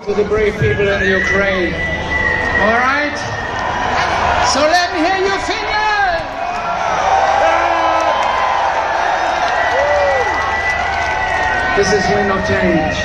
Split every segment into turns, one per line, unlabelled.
to the brave people in Ukraine. All right? So let me hear your fingers. This is Wind of Change.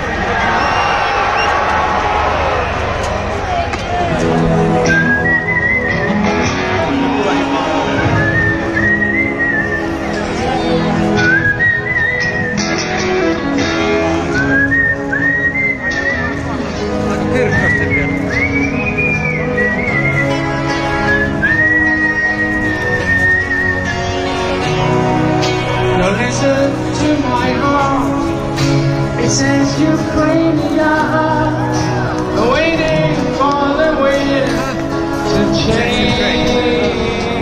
Listen to my heart, it says Ukrainia, waiting for the wind to change.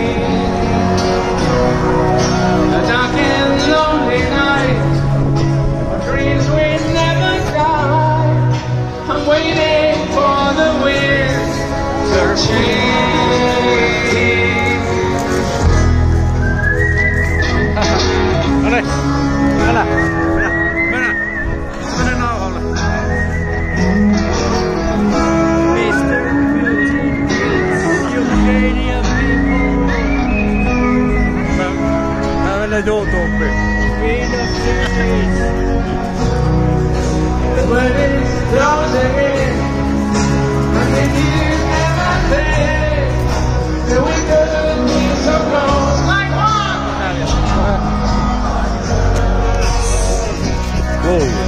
A dark and lonely night, our dreams will never die. I'm waiting for the wind to change.
Då Tobbe.
When it's closing in, I can hear everything. The winter is so close, like one.
Whoa.